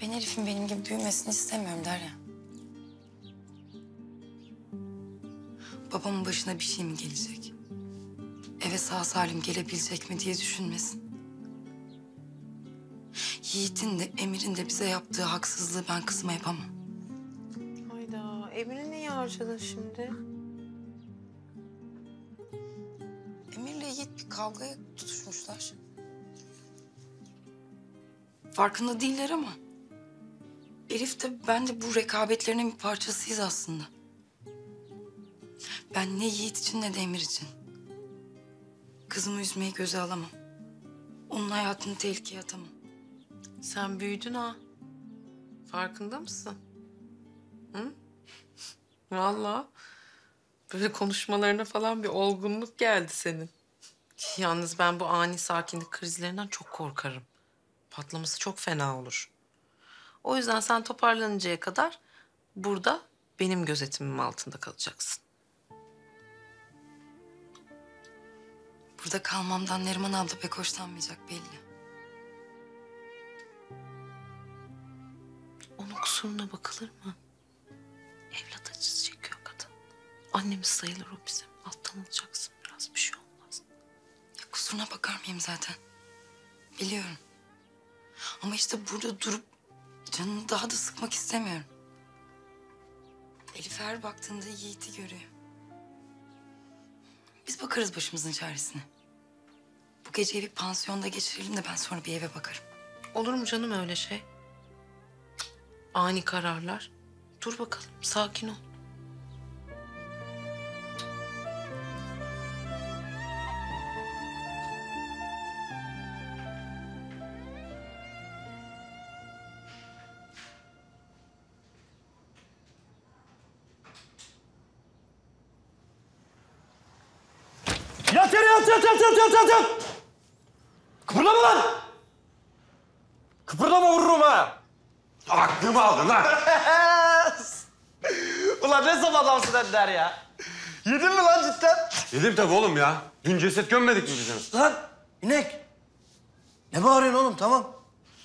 Ben Elif'in benim gibi büyümesini istemiyorum Derya. Babamın başına bir şey mi gelecek? Eve sağ salim gelebilecek mi diye düşünmesin. Yiğit'in de Emir'in de bize yaptığı haksızlığı ben kızıma yapamam. Hayda, Emir'i niye harcadın şimdi? Emir'le Yiğit bir kavgaya tutuşmuşlar. Farkında değiller ama Elif de ben de bu rekabetlerinin bir parçasıyız aslında. Ben ne Yiğit için ne de Emir için. Kızımı üzmeyi göze alamam. Onun hayatını tehlikeye atamam. Sen büyüdün ha. Farkında mısın? Hı? Vallahi böyle konuşmalarına falan bir olgunluk geldi senin. Yalnız ben bu ani sakinlik krizlerinden çok korkarım. Patlaması çok fena olur. O yüzden sen toparlanıncaya kadar burada benim gözetimim altında kalacaksın. Burada kalmamdan Neriman abla pek hoşlanmayacak belli. Onun kusuruna bakılır mı? Evlat acısı çekiyor kadın. Annemiz sayılır o bizim. Alttan alacaksın biraz, bir şey olmaz. Ya kusuruna bakar mıyım zaten? Biliyorum. Ama işte burada durup canını daha da sıkmak istemiyorum. Elif her baktığında Yiğit'i görüyor. Biz bakarız başımızın çaresine. Bu geceyi bir pansiyonda geçirelim de ben sonra bir eve bakarım. Olur mu canım öyle şey? Ani kararlar. Dur bakalım, sakin ol. Yat yere yat. Kıpırdama lan. Kıpırdama vururum ha. Aklımı aldın lan. Ulan ne zaman adamsın Ender ya? Yedin mi lan cidden? Yedim tabii oğlum ya. Dün ceset gömmedik mi bizim? Lan inek. Ne bağırıyorsun oğlum tamam.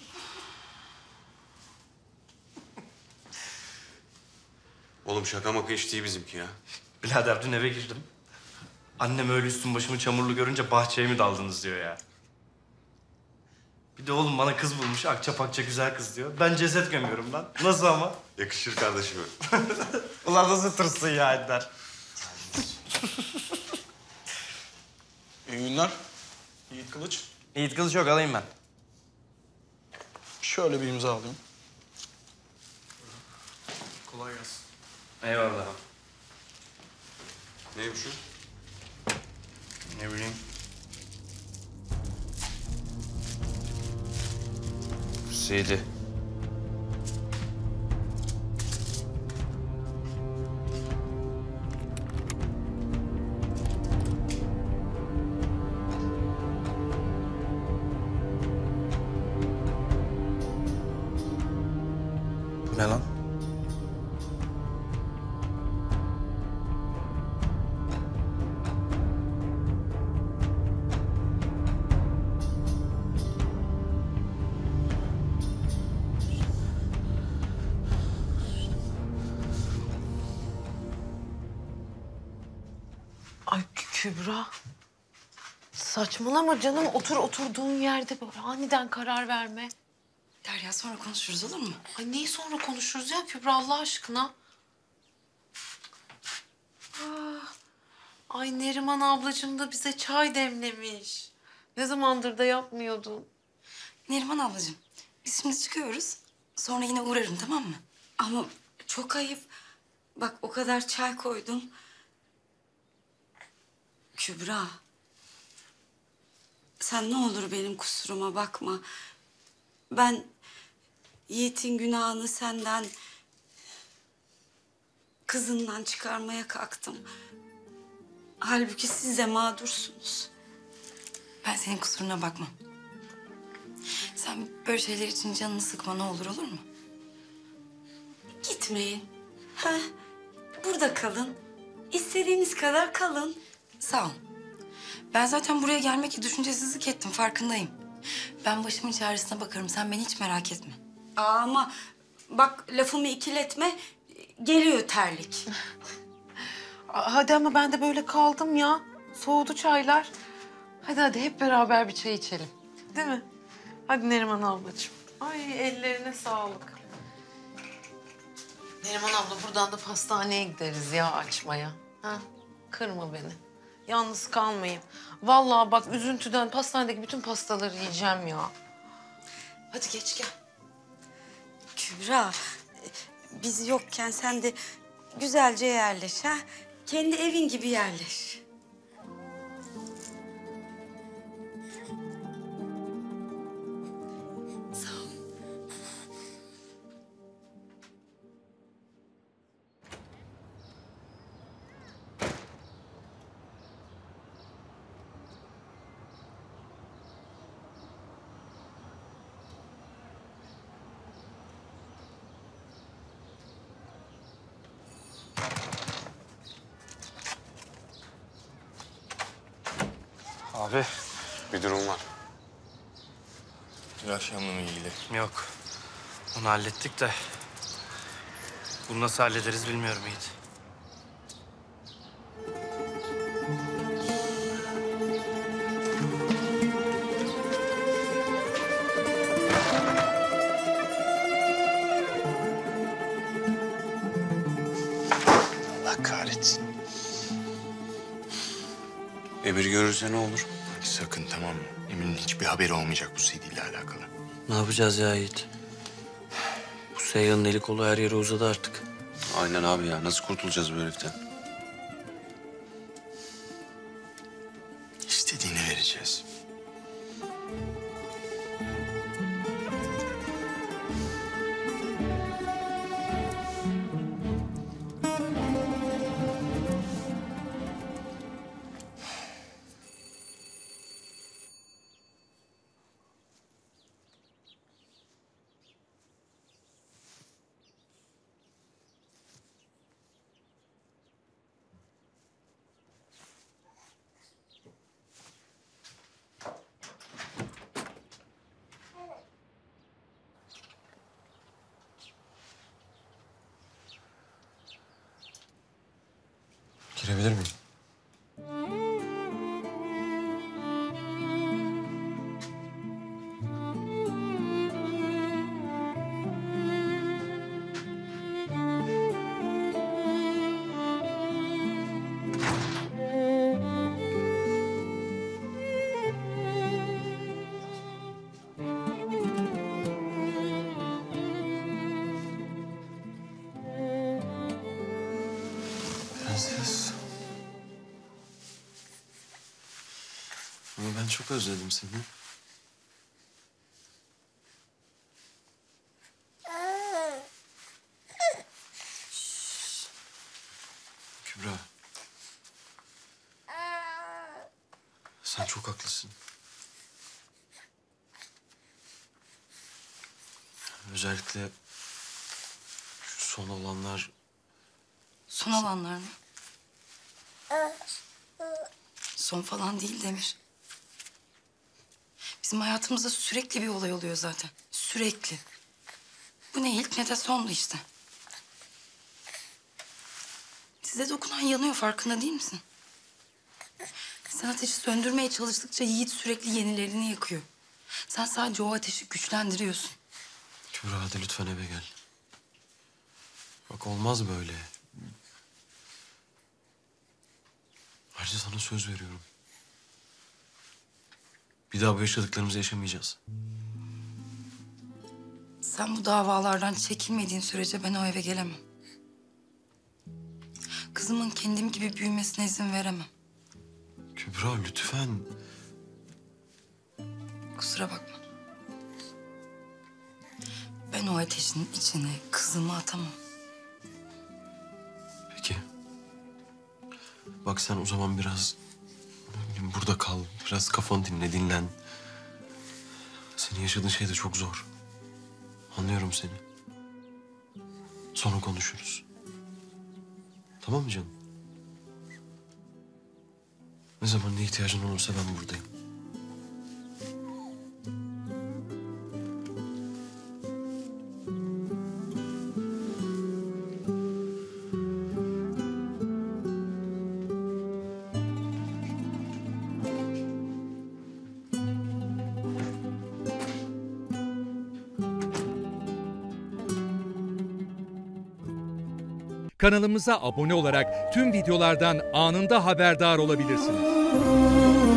Oğlum şaka maka iş değil bizimki ya. Birader dün eve girdim. Annem öyle üstüm başımı çamurlu görünce bahçeye mi daldınız diyor ya. Bir de oğlum bana kız bulmuş, akça pakça güzel kız diyor. Ben ceset gömüyorum lan. Nasıl ama? Yakışır kardeşime. Ulan nasıl tırsın ya Ender? İyi günler. Yiğit Kılıç. Yiğit kılıç yok, alayım ben. Şöyle bir imza alayım. Kolay gelsin. Eyvallah. Neymiş o? Ne bileyim. CD. Bu ne lan? Ay Kübra. Saçmalama canım. Otur oturduğun yerde böyle aniden karar verme. Derya sonra konuşuruz olur mu? Ay neyi sonra konuşuruz ya Kübra Allah aşkına? Ah, ay Neriman ablacığım da bize çay demlemiş. Ne zamandır da yapmıyordun. Neriman ablacığım biz şimdi çıkıyoruz. Sonra yine uğrarım tamam mı? Ama çok ayıp. Bak o kadar çay koydum. Kübra. Sen ne olur benim kusuruma bakma. Ben Yiğit'in günahını senden, kızından çıkarmaya kalktım. Halbuki siz de mağdursunuz. Ben senin kusuruna bakmam. Sen böyle şeyler için canını sıkma ne olur mu? Gitmeyin. Ha, burada kalın. İstediğiniz kadar kalın. Sağ ol. Ben zaten buraya gelmek için düşüncesizlik ettim, farkındayım. Ben başımın çaresine bakarım, sen beni hiç merak etme. Ama bak lafımı ikiletme. Geliyor terlik. Hadi ama ben de böyle kaldım ya. Soğudu çaylar. Hadi hep beraber bir çay içelim. Değil mi? Hadi Neriman ablacığım. Ay ellerine sağlık. Neriman abla buradan da pastaneye gideriz ya açmaya. Ha? Kırma beni. Yalnız kalmayayım. Vallahi bak üzüntüden pastanedeki bütün pastaları yiyeceğim ya. Hadi geç gel. Kübra, biz yokken sen de güzelce yerleş ha. Kendi evin gibi yerleş. Sağ ol. Abi. Bir durum var. Dün akşamla mı ilgili? Yok. Onu hallettik de. Bunu nasıl hallederiz bilmiyorum Yiğit. Allah kahretsin. Emir görürse ne olur? Sakın, tamam mı? Emin'in hiçbir haberi olmayacak bu CD ile alakalı. Ne yapacağız ya Yiğit? Bu Seyhan'ın eli kolu her yere uzadı artık. Aynen abi ya. Nasıl kurtulacağız bu heriften? İstediğini vereceğiz. Girebilir miyim? Prenses. Ama ben çok özledim seni. Kübra. Sen çok haklısın. Özellikle şu son olanlar... Son olanlar mı? Son falan değil Demir. Bizim hayatımızda sürekli bir olay oluyor zaten. Sürekli. Bu ne ilk ne de sondu işte. Size dokunan yanıyor, farkında değil misin? Sen ateşi söndürmeye çalıştıkça Yiğit sürekli yenilerini yakıyor. Sen sadece o ateşi güçlendiriyorsun. Kübra hadi lütfen eve gel. Bak olmaz böyle. Ayrıca sana söz veriyorum. Bir daha bu yaşadıklarımızı yaşamayacağız. Sen bu davalardan çekilmediğin sürece ben o eve gelemem. Kızımın kendim gibi büyümesine izin veremem. Kübra lütfen. Kusura bakma. Ben o ateşin içine kızımı atamam. Peki. Bak sen o zaman biraz ne bileyim, burada kal. Biraz kafanı dinle, dinlen. Senin yaşadığın şey de çok zor. Anlıyorum seni. Sonra konuşuruz. Tamam mı canım? Ne zaman ne ihtiyacın olursa ben buradayım. kanalımıza abone olarak tüm videolardan anında haberdar olabilirsiniz.